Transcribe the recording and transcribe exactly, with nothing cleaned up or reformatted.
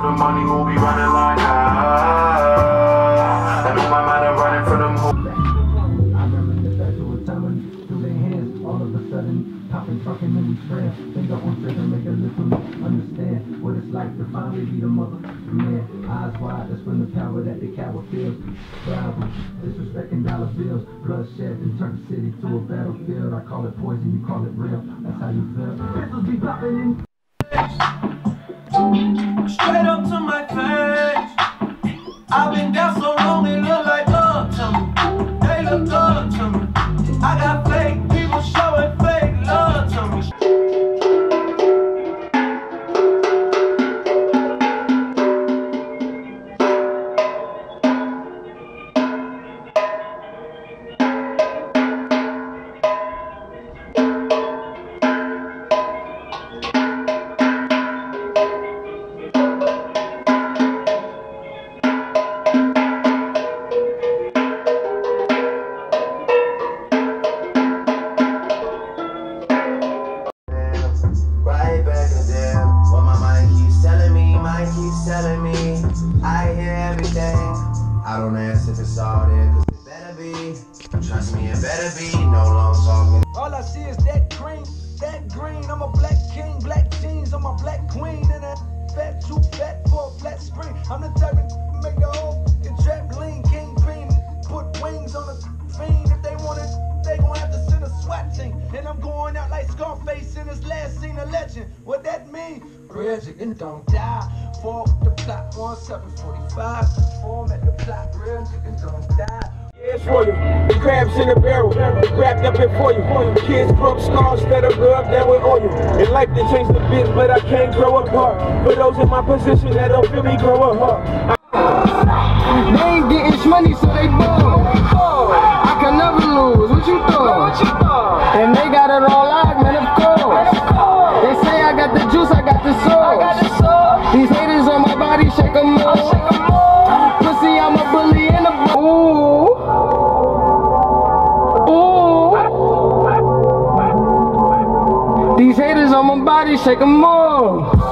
the money, who be running like ah. And on my mind, I'm running for them hoes. I remember the festival telling through their hands, all of a sudden, popping, trucking, and we friends. Finger on trigger, make a little understand what it's like to finally be the mother man. Eyes wide, that's when the power that the coward feels. Rival, disrespecting dollar bills, bloodshed and turn the city to a battlefield. I call it poison, you call it real. That's how you feel. Pistols be popping in. Straight up to my face. I've been down so long, they look like love to me. They look good to me. I got fake people showing fake love to me. Telling me, I hear everything. I don't ask if it's all there, cause it better be. Trust me, it better be. No long talking. All I see is that green, that green. I'm a black king, black jeans. I'm a black queen, and that fat, too fat for a flat screen. I'm the type of make the whole get trapped lean, king green. Put wings on the fiend. If they want it, they gon' have to send a SWAT team. And I'm going out like Scarface in his last scene, a legend. What that mean? Real chicken don't die. Four with the plot, one seven forty-five. Form at the plot, real chicken don't die. Yeah, it's for you. The crabs in the barrel, wrapped up in for you. Kids broke scars that are rubbed down with oil. In life they change the biz, but I can't grow apart. For those in my position that don't feel me grow apart. They ain't getting money, so they bored. I can never lose. What you thought? And they got it all out, man, of course. They say I got the juice, I got the sauce. These haters on my body, shake them all. Pussy, I'm a bully and a ooh. Ooh. These haters on my body, shake them all.